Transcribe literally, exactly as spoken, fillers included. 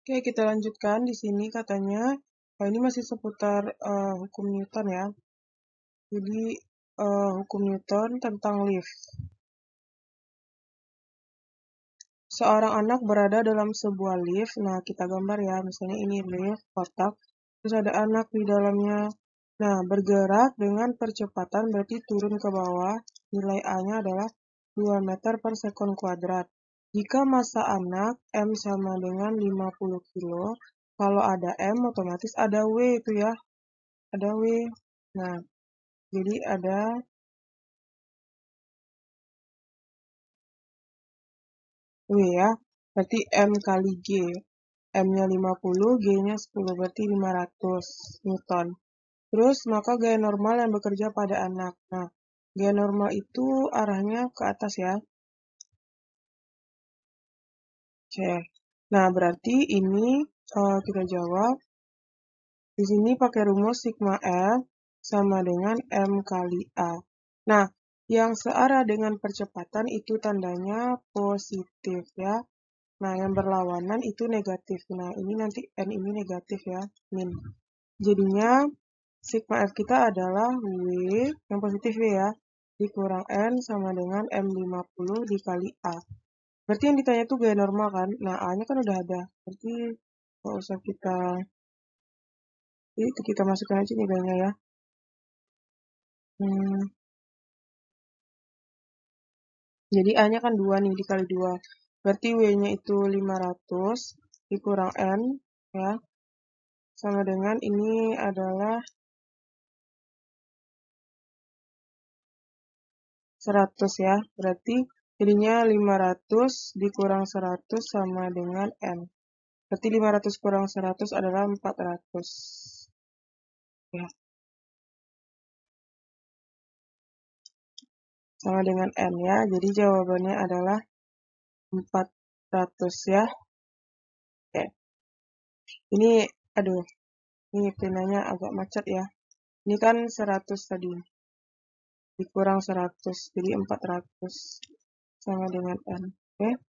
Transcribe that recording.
Oke, kita lanjutkan di sini katanya, oh, ini masih seputar uh, hukum Newton ya. Jadi uh, hukum Newton tentang lift. Seorang anak berada dalam sebuah lift. Nah, kita gambar ya, misalnya ini lift kotak, terus ada anak di dalamnya. Nah, bergerak dengan percepatan berarti turun ke bawah. Nilai A-nya adalah dua meter per sekon kuadrat. Jika massa anak M sama dengan lima puluh kilo, kalau ada M otomatis ada W itu ya. Ada W. Nah, jadi ada W ya. Berarti M kali G. M-nya lima puluh, G-nya sepuluh, berarti lima ratus Newton. Terus, maka gaya normal yang bekerja pada anak. Nah, gaya normal itu arahnya ke atas ya. Oke. Nah, berarti ini uh, kita jawab. Di sini pakai rumus sigma F sama dengan M kali A. Nah, yang searah dengan percepatan itu tandanya positif ya. Nah, yang berlawanan itu negatif. Nah, ini nanti N ini negatif ya, min. Jadinya, sigma F kita adalah W, yang positif W ya, dikurang N sama dengan M lima puluh dikali A. Berarti yang ditanya itu gaya normal kan? Nah, A-nya kan udah ada. Berarti nggak usah kita, itu kita masukkan aja nilainya ya. Hmm, jadi A-nya kan dua nih, dikali dua. Berarti W-nya itu lima ratus dikurang N, ya. Sama dengan ini adalah seratus ya. Berarti jadinya lima ratus dikurang seratus sama dengan N. Berarti lima ratus kurang seratus adalah empat ratus. Ya, sama dengan N ya. Jadi jawabannya adalah empat ratus ya. Oke. Ini, aduh, ini pinanya agak macet ya. Ini kan seratus tadi. Dikurang seratus. Jadi empat ratus sama dengan N. Oke.